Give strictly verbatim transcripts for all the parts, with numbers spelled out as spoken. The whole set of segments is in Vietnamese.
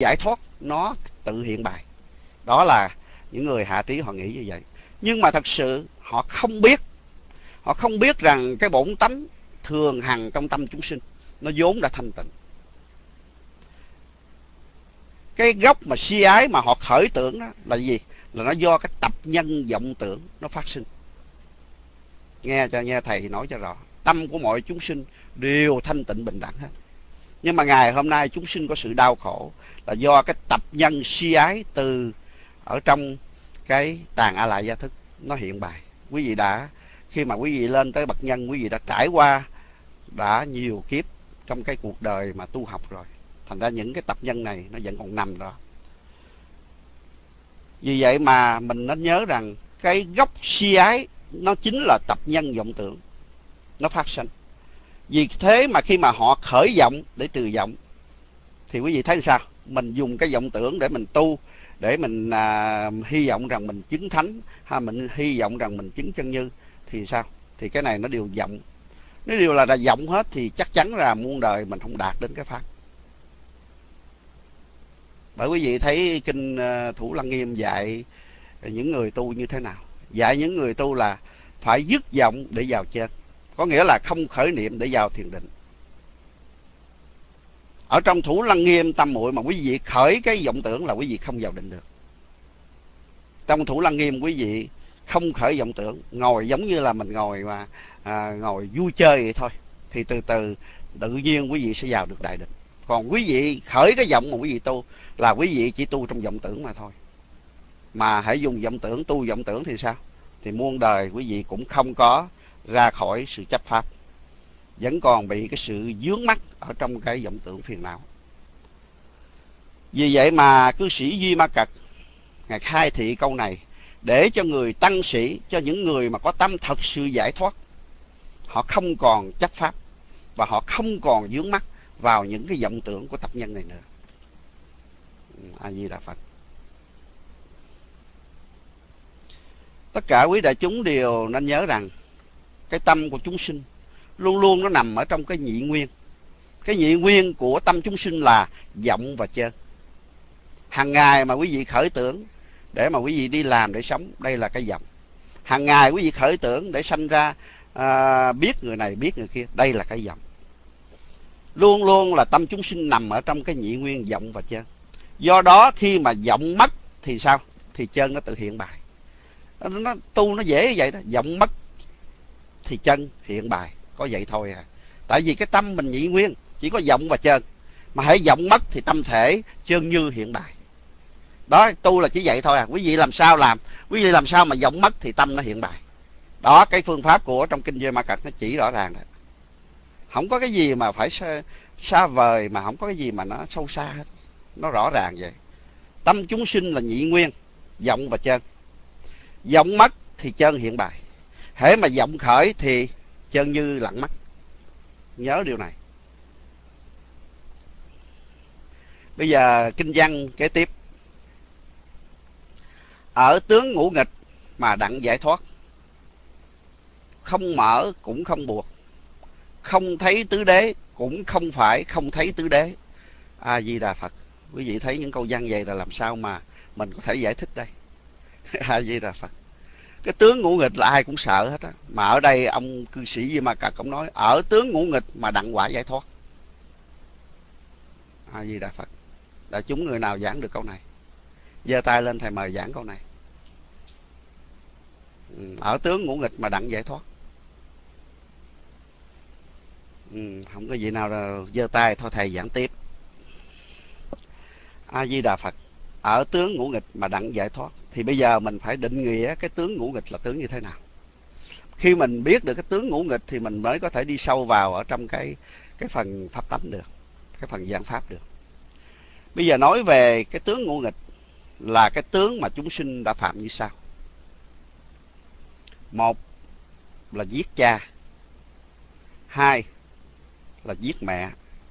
giải thoát nó tự hiện bài. Đó là những người hạ trí họ nghĩ như vậy. Nhưng mà thật sự họ không biết, họ không biết rằng cái bổn tánh thường hằng trong tâm chúng sinh nó vốn đã thanh tịnh. Cái gốc mà si ái mà họ khởi tưởng đó là gì? Là nó do cái tập nhân vọng tưởng nó phát sinh. Nghe cho nghe thầy nói cho rõ, tâm của mọi chúng sinh đều thanh tịnh bình đẳng hết. Nhưng mà ngày hôm nay chúng sinh có sự đau khổ là do cái tập nhân si ái từ ở trong cái tàn a lại gia thức nó hiện bài. Quý vị đã, khi mà quý vị lên tới bậc nhân, quý vị đã trải qua đã nhiều kiếp trong cái cuộc đời mà tu học rồi. Thành ra những cái tập nhân này nó vẫn còn nằm đó. Vì vậy mà mình nên nhớ rằng cái gốc si ái nó chính là tập nhân vọng tưởng nó phát sinh. Vì thế mà khi mà họ khởi vọng để trừ vọng thì quý vị thấy sao? Mình dùng cái vọng tưởng để mình tu, để mình à, hy vọng rằng mình chứng thánh, hay mình hy vọng rằng mình chứng chân như, thì sao? Thì cái này nó đều vọng. Nếu điều là, là vọng hết thì chắc chắn là muôn đời mình không đạt đến cái pháp. Bởi quý vị thấy kinh Thủ Lăng Nghiêm dạy những người tu như thế nào? Dạy những người tu là phải dứt vọng để vào chân, có nghĩa là không khởi niệm để vào thiền định. Ở trong Thủ Lăng Nghiêm Tam Muội mà quý vị khởi cái vọng tưởng là quý vị không vào định được. Trong Thủ Lăng Nghiêm quý vị không khởi vọng tưởng, ngồi giống như là mình ngồi mà à, ngồi vui chơi vậy thôi, thì từ từ tự nhiên quý vị sẽ vào được đại định. Còn quý vị khởi cái vọng mà quý vị tu là quý vị chỉ tu trong vọng tưởng mà thôi. Mà hãy dùng vọng tưởng tu vọng tưởng thì sao? Thì muôn đời quý vị cũng không có ra khỏi sự chấp pháp, vẫn còn bị cái sự vướng mắc ở trong cái vọng tưởng phiền não. Vì vậy mà cư sĩ Duy Ma Cật ngài khai thị câu này để cho người tăng sĩ, cho những người mà có tâm thật sự giải thoát, họ không còn chấp pháp và họ không còn vướng mắc vào những cái vọng tưởng của tập nhân này nữa. A Di Đà Phật. Tất cả quý đại chúng đều nên nhớ rằng cái tâm của chúng sinh luôn luôn nó nằm ở trong cái nhị nguyên. Cái nhị nguyên của tâm chúng sinh là vọng và chân. Hàng ngày mà quý vị khởi tưởng để mà quý vị đi làm để sống, đây là cái vọng. Hàng ngày quý vị khởi tưởng để sanh ra à, biết người này biết người kia, đây là cái vọng. Luôn luôn là tâm chúng sinh nằm ở trong cái nhị nguyên vọng và chân. Do đó khi mà vọng mất thì sao? Thì chân nó tự hiện bài. Nó, nó tu nó dễ vậy đó. Vọng mất thì chân hiện bài, có vậy thôi à. Tại vì cái tâm mình nhị nguyên chỉ có vọng và chân, mà hãy vọng mất thì tâm thể chân như hiện bài. Đó, tu là chỉ vậy thôi à. Quý vị làm sao làm, quý vị làm sao mà vọng mất thì tâm nó hiện bài. Đó, cái phương pháp của trong kinh Duy Ma Cật nó chỉ rõ ràng đó. Không có cái gì mà phải xa, xa vời, mà không có cái gì mà nó sâu xa hết. Nó rõ ràng vậy. Tâm chúng sinh là nhị nguyên, vọng và chân. Vọng mất thì chân hiện bài. Hễ mà vọng khởi thì chân như lặng mất. Nhớ điều này. Bây giờ kinh văn kế tiếp. Ở tướng ngũ nghịch mà đặng giải thoát, không mở cũng không buộc, không thấy tứ đế cũng không phải không thấy tứ đế. A Di Đà Phật. Quý vị thấy những câu văn vậy là làm sao mà mình có thể giải thích đây? A Di Đà Phật. Cái tướng ngũ nghịch là ai cũng sợ hết á, mà ở đây ông cư sĩ Duy Ma Cật cũng nói ở tướng ngũ nghịch mà đặng quả giải thoát. A Di Đà Phật. Đại chúng người nào giảng được câu này? Giơ tay lên thầy mời giảng câu này. Ở tướng ngũ nghịch mà đặng giải thoát. Ừ, không có gì nào giơ tay, thôi thầy giảng tiếp. A Di Đà Phật. Ở tướng ngũ nghịch mà đặng giải thoát, thì bây giờ mình phải định nghĩa cái tướng ngũ nghịch là tướng như thế nào. Khi mình biết được cái tướng ngũ nghịch thì mình mới có thể đi sâu vào ở trong cái cái phần pháp tánh được, cái phần giảng pháp được. Bây giờ nói về cái tướng ngũ nghịch là cái tướng mà chúng sinh đã phạm như sau. Một là giết cha, hai là giết mẹ,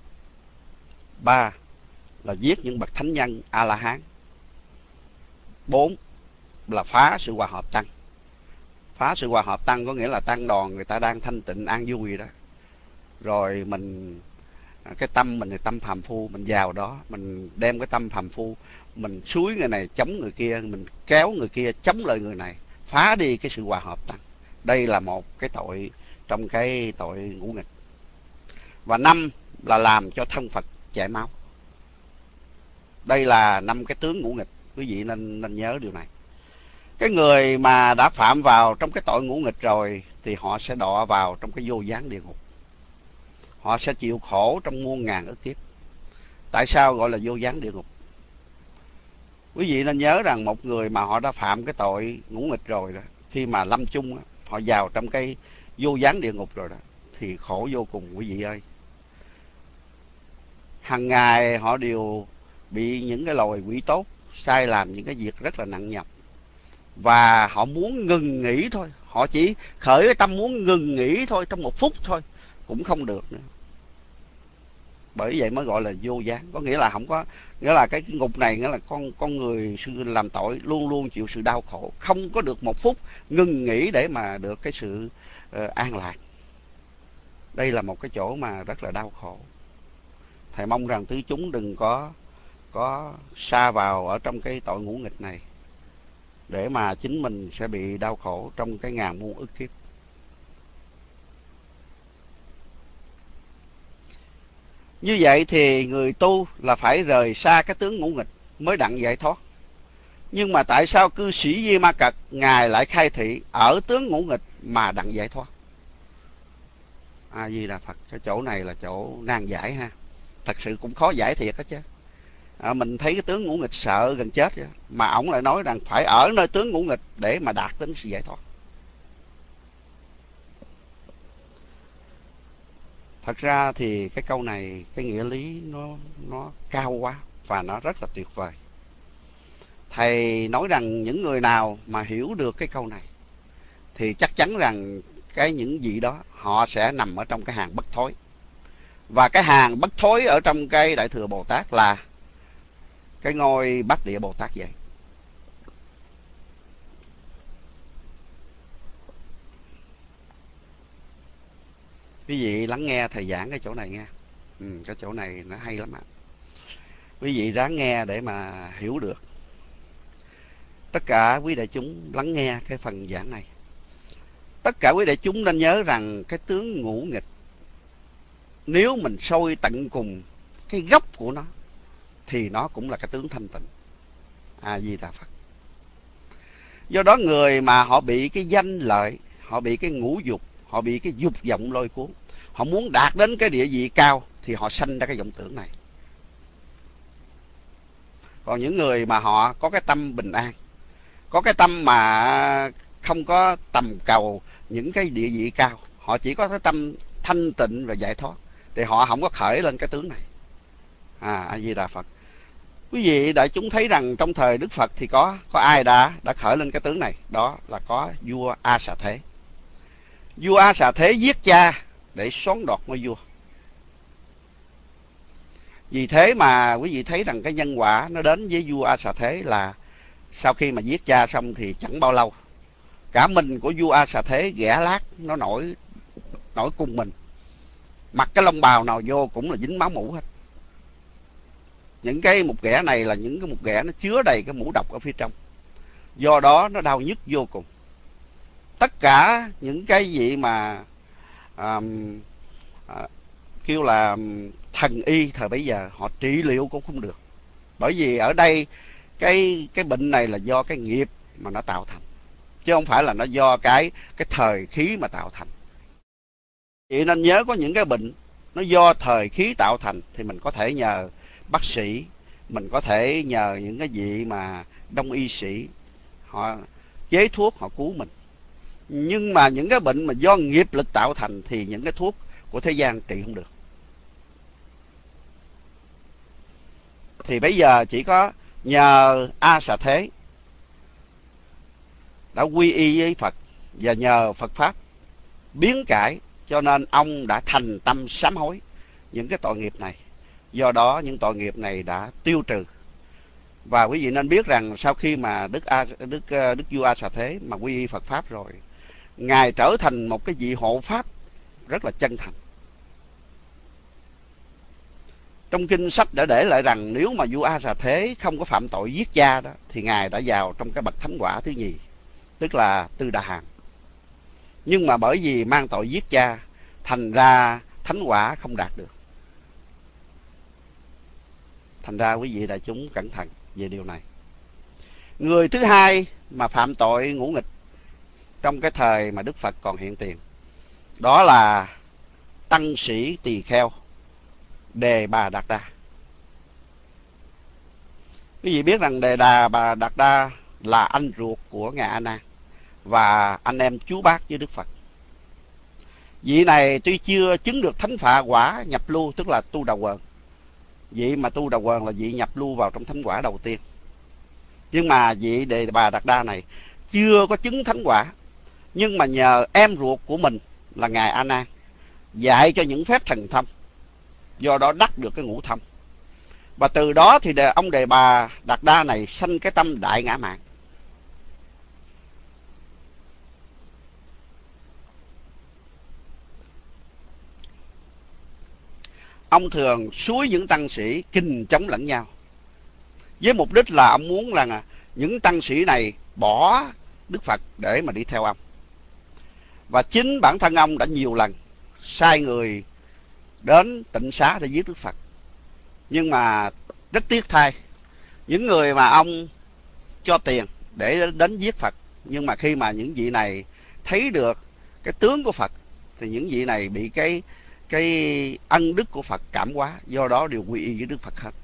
ba là giết những bậc thánh nhân A La Hán, bốn là phá sự hòa hợp tăng. Phá sự hòa hợp tăng có nghĩa là tăng đoàn người ta đang thanh tịnh an vui đó, rồi mình Cái tâm mình là tâm phàm phu, mình vào đó mình đem cái tâm phàm phu, mình xúi người này chống người kia, mình kéo người kia chống lại người này, phá đi cái sự hòa hợp tăng. Đây là một cái tội trong cái tội ngũ nghịch. Và năm là làm cho thân Phật chảy máu. Đây là năm cái tướng ngũ nghịch, quý vị nên nên nhớ điều này. Cái người mà đã phạm vào trong cái tội ngũ nghịch rồi thì họ sẽ đọa vào trong cái vô gián địa ngục. Họ sẽ chịu khổ trong muôn ngàn ức kiếp. Tại sao gọi là vô gián địa ngục? Quý vị nên nhớ rằng một người mà họ đã phạm cái tội ngũ nghịch rồi đó, khi mà lâm chung họ vào trong cái vô gián địa ngục rồi đó, thì khổ vô cùng quý vị ơi. Hằng ngày họ đều bị những cái loài quỷ tốt sai làm những cái việc rất là nặng nhọc, và họ muốn ngừng nghỉ thôi, họ chỉ khởi cái tâm muốn ngừng nghỉ thôi, trong một phút thôi cũng không được nữa. Bởi vậy mới gọi là vô gián, có nghĩa là không có, nghĩa là cái ngục này nghĩa là con con người làm tội luôn luôn chịu sự đau khổ, không có được một phút ngừng nghỉ để mà được cái sự uh, an lạc. Đây là một cái chỗ mà rất là đau khổ. Thầy mong rằng tứ chúng đừng có có sa vào ở trong cái tội ngũ nghịch này, để mà chính mình sẽ bị đau khổ trong cái ngàn muôn ức kiếp. Như vậy thì người tu là phải rời xa cái tướng ngũ nghịch mới đặng giải thoát. Nhưng mà tại sao cư sĩ Di Ma Cật Ngài lại khai thị ở tướng ngũ nghịch mà đặng giải thoát? A Di Đà Phật, cái chỗ này là chỗ nan giải ha. Thật sự cũng khó giải thiệt đó chứ. À, mình thấy cái tướng ngũ nghịch sợ gần chết vậy, mà ổng lại nói rằng phải ở nơi tướng ngũ nghịch để mà đạt đến sự giải thoát. Thật ra thì cái câu này, cái nghĩa lý nó nó cao quá và nó rất là tuyệt vời. Thầy nói rằng những người nào mà hiểu được cái câu này thì chắc chắn rằng cái những gì đó họ sẽ nằm ở trong cái hàng bất thối. Và cái hàng bất thối ở trong cái Đại Thừa Bồ Tát là cái ngôi Bát Địa Bồ Tát vậy. Quý vị lắng nghe thầy giảng cái chỗ này nghe. Ừ, cái chỗ này nó hay lắm ạ. Quý vị ráng nghe để mà hiểu được. Tất cả quý đại chúng lắng nghe cái phần giảng này. Tất cả quý đại chúng nên nhớ rằng cái tướng ngũ nghịch, nếu mình soi tận cùng cái gốc của nó thì nó cũng là cái tướng thanh tịnh. A Di Đà Phật. Do đó người mà họ bị cái danh lợi, họ bị cái ngũ dục, họ bị cái dục vọng lôi cuốn, họ muốn đạt đến cái địa vị cao thì họ sanh ra cái vọng tưởng này. Còn những người mà họ có cái tâm bình an, có cái tâm mà không có tầm cầu những cái địa vị cao, họ chỉ có cái tâm thanh tịnh và giải thoát, thì họ không có khởi lên cái tướng này. À, A Di Đà Phật. Quý vị đại chúng thấy rằng trong thời Đức Phật thì có có ai đã đã khởi lên cái tướng này? Đó là có vua A Xà Thế. Vua A Xà Thế giết cha để soán đoạt ngôi vua. Vì thế mà quý vị thấy rằng cái nhân quả nó đến với vua A Xà Thế là sau khi mà giết cha xong thì chẳng bao lâu, cả mình của vua A Xà Thế ghẻ lát nó nổi nổi cùng mình, mặc cái lông bào nào vô cũng là dính máu mủ hết. Những cái mụn ghẻ này là những cái mụn ghẻ nó chứa đầy cái mũ độc ở phía trong, do đó nó đau nhức vô cùng. Tất cả những cái gì mà à, à, kêu là thần y thời bấy giờ họ trị liệu cũng không được, bởi vì ở đây cái cái bệnh này là do cái nghiệp mà nó tạo thành, chứ không phải là nó do cái cái thời khí mà tạo thành. Chị nên nhớ có những cái bệnh nó do thời khí tạo thành thì mình có thể nhờ bác sĩ, mình có thể nhờ những cái vị mà đông y sĩ họ chế thuốc họ cứu mình. Nhưng mà những cái bệnh mà do nghiệp lực tạo thành thì những cái thuốc của thế gian trị không được. Thì bây giờ chỉ có nhờ A Xà Thế đã quy y với Phật và nhờ Phật Pháp biến cải, cho nên ông đã thành tâm sám hối những cái tội nghiệp này. Do đó những tội nghiệp này đã tiêu trừ. Và quý vị nên biết rằng sau khi mà Đức A, Đức Đức vua A Xà Thế mà quy y Phật Pháp rồi, Ngài trở thành một cái vị hộ pháp rất là chân thành. Trong kinh sách đã để lại rằng nếu mà vua A Xà Thế không có phạm tội giết cha đó, thì ngài đã vào trong cái bậc thánh quả thứ nhì, tức là Tư Đà Hàm. Nhưng mà bởi vì mang tội giết cha, thành ra thánh quả không đạt được. Thành ra quý vị đại chúng cẩn thận về điều này. Người thứ hai mà phạm tội ngũ nghịch trong cái thời mà Đức Phật còn hiện tiền, đó là tăng sĩ tỳ kheo Đề Bà Đạt Đa. Quý vị biết rằng Đề Đà Bà Đạt Đa là anh ruột của ngài A Nan và anh em chú bác với Đức Phật. Vị này tuy chưa chứng được thánh phạ quả nhập lưu, tức là tu đà quần. Vị mà tu đà quần là vị nhập lưu vào trong thánh quả đầu tiên. Nhưng mà vị Đề Bà Đạt Đa này chưa có chứng thánh quả, nhưng mà nhờ em ruột của mình là ngài A Nan dạy cho những phép thần thông, do đó đắc được cái ngũ thông. Và từ đó thì ông Đề Bà Đạt Đa này sanh cái tâm đại ngã mạn. Ông thường xúi những tăng sĩ kình chống lẫn nhau, với mục đích là ông muốn là những tăng sĩ này bỏ Đức Phật để mà đi theo ông. Và chính bản thân ông đã nhiều lần sai người đến tịnh xá để giết Đức Phật. Nhưng mà rất tiếc thay, những người mà ông cho tiền để đến giết Phật, nhưng mà khi mà những vị này thấy được cái tướng của Phật thì những vị này bị cái cái ân đức của Phật cảm hóa, do đó đều quy y với Đức Phật hết.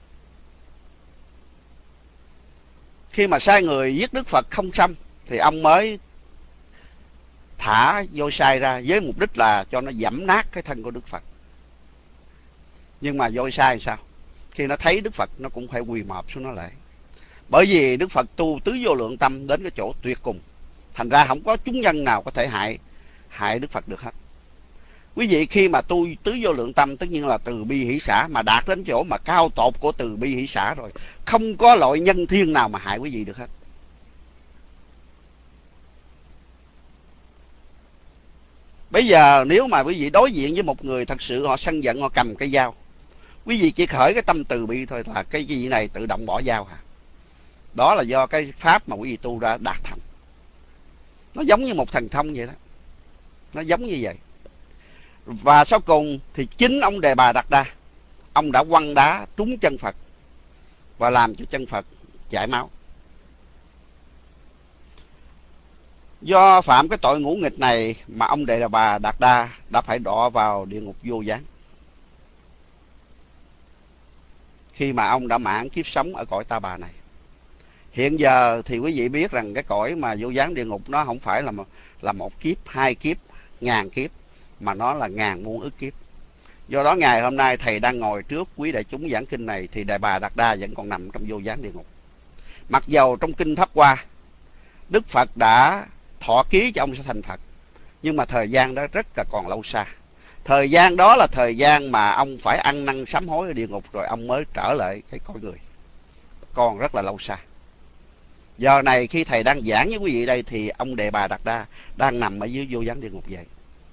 Khi mà sai người giết Đức Phật không xong thì ông mới thả voi sai ra với mục đích là cho nó giẫm nát cái thân của Đức Phật. Nhưng mà voi sai sao? Khi nó thấy Đức Phật nó cũng phải quỳ mọp xuống nó lại. Bởi vì Đức Phật tu tứ vô lượng tâm đến cái chỗ tuyệt cùng, thành ra không có chúng nhân nào có thể hại hại Đức Phật được hết. Quý vị khi mà tu tứ vô lượng tâm, tất nhiên là từ bi hỷ xả, mà đạt đến chỗ mà cao tột của từ bi hỷ xả rồi, không có loại nhân thiên nào mà hại quý vị được hết. Bây giờ nếu mà quý vị đối diện với một người thật sự họ sân giận, họ cầm cây dao, quý vị chỉ khởi cái tâm từ bi thôi là cái gì này tự động bỏ dao hả? Đó là do cái pháp mà quý vị tu ra đạt thành. Nó giống như một thần thông vậy đó. Nó giống như vậy. Và sau cùng thì chính ông Đề Bà Đạt Đa, ông đã quăng đá trúng chân Phật và làm cho chân Phật chảy máu. Do phạm cái tội ngũ nghịch này mà ông Đề Bà Đạt Đa đã phải đọa vào địa ngục vô gián. Khi mà ông đã mãn kiếp sống ở cõi Ta Bà này. Hiện giờ thì quý vị biết rằng cái cõi mà vô gián địa ngục nó không phải là một, là một kiếp, hai kiếp, ngàn kiếp, mà nó là ngàn muôn ức kiếp. Do đó ngày hôm nay thầy đang ngồi trước quý đại chúng giảng kinh này thì Đề Bà Đạt Đa vẫn còn nằm trong vô gián địa ngục. Mặc dầu trong kinh Pháp Hoa Đức Phật đã thọ ký cho ông sẽ thành Phật, nhưng mà thời gian đó rất là còn lâu xa. Thời gian đó là thời gian mà ông phải ăn năn sám hối ở địa ngục rồi ông mới trở lại cái cõi người, còn rất là lâu xa. Giờ này khi thầy đang giảng với quý vị đây thì ông Đề Bà Đạt Đa đang nằm ở dưới vô gián địa ngục vậy.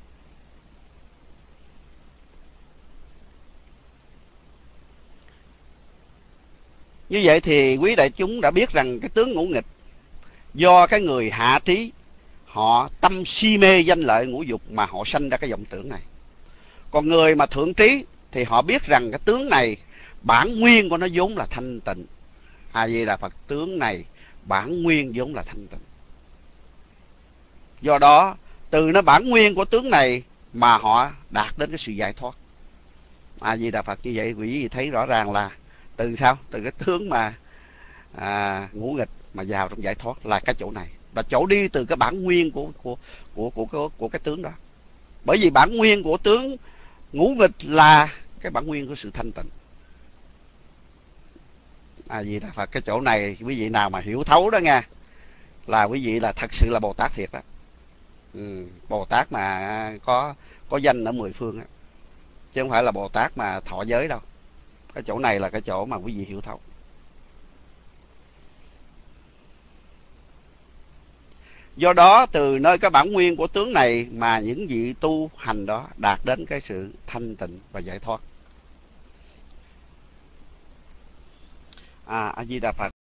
Như vậy thì quý đại chúng đã biết rằng cái tướng ngũ nghịch do cái người hạ trí, họ tâm si mê danh lợi ngũ dục mà họ sanh ra cái vọng tưởng này. Còn người mà thượng trí thì họ biết rằng cái tướng này bản nguyên của nó vốn là thanh tịnh. À vì là Phật tướng này bản nguyên vốn là thanh tịnh. Do đó từ nó bản nguyên của tướng này mà họ đạt đến cái sự giải thoát. À vì là Phật như vậy quý vị thấy rõ ràng là từ sao? Từ cái tướng mà à, ngũ nghịch mà vào trong giải thoát là cái chỗ này, là chỗ đi từ cái bản nguyên của của của của của, của cái tướng đó. Bởi vì bản nguyên của tướng ngũ nghịch là cái bản nguyên của sự thanh tịnh. À vì là Phật cái chỗ này quý vị nào mà hiểu thấu đó nha, là quý vị là thật sự là Bồ Tát thiệt đó. Ừ, Bồ Tát mà có có danh ở mười phương á, chứ không phải là Bồ Tát mà thọ giới đâu. Cái chỗ này là cái chỗ mà quý vị hiểu thấu. Do đó từ nơi cái bản nguyên của tướng này mà những vị tu hành đó đạt đến cái sự thanh tịnh và giải thoát. À, A Di Đà Phật.